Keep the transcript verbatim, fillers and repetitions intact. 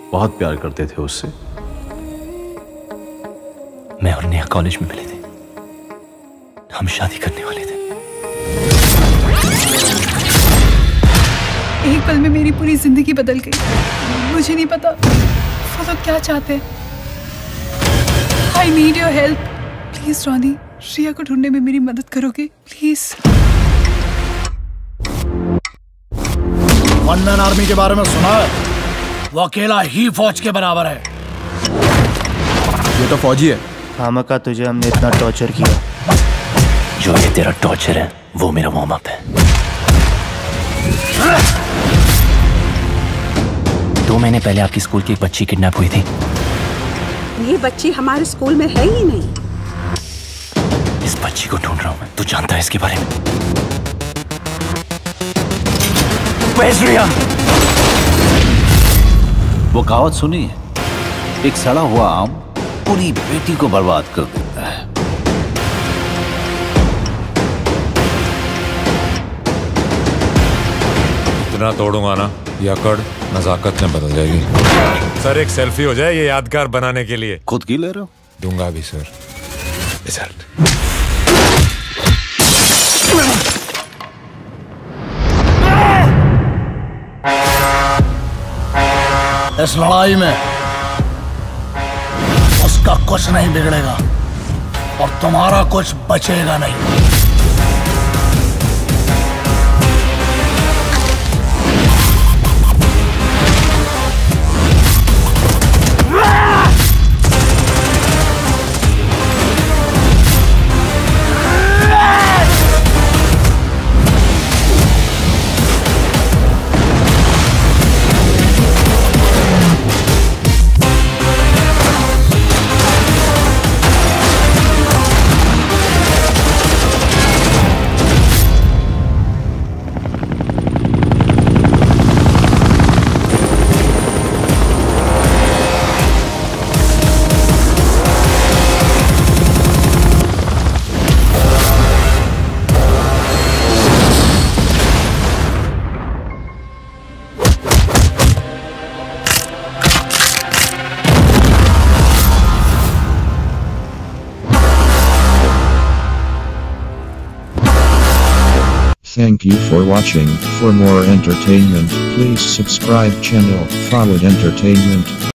बहुत प्यार करते थे उससे। मैं और नेहा कॉलेज में मिले थे, हम शादी करने वाले थे। एक पल में मेरी पूरी जिंदगी बदल गई। मुझे नहीं पता वो लोग क्या चाहते हैं। I need your help. Please Ronnie, Shriya को ढूंढने में मेरी मदद करोगे प्लीज? वंदन आर्मी के बारे में सुना है? वो अकेला ही फौज के बराबर है। ये तो फौजी है। खामखा तुझे हमने इतना टॉर्चर किया। जो ये तेरा टॉर्चर है वो मेरा वार्म अप है। दो महीने पहले आपकी स्कूल की एक बच्ची किडनैप हुई थी। ये बच्ची हमारे स्कूल में है ही नहीं। इस बच्ची को ढूंढ रहा हूं मैं। तू जानता है इसके बारे में? Where's Riya? वो कहावत सुनी है, एक सड़ा हुआ आम पूरी बेटी को बर्बाद कर देता है। इतना तोड़ूंगा ना ये अकड़ नजाकत में बदल जाएगी। सर एक सेल्फी हो जाए ये यादगार बनाने के लिए। खुद की ले रहे हो? दूंगा भी सर। रिजल्ट इस लड़ाई में उसका कुछ नहीं बिगड़ेगा और तुम्हारा कुछ बचेगा नहीं। Thank you for watching. For more entertainment, please subscribe channel Forward Entertainment.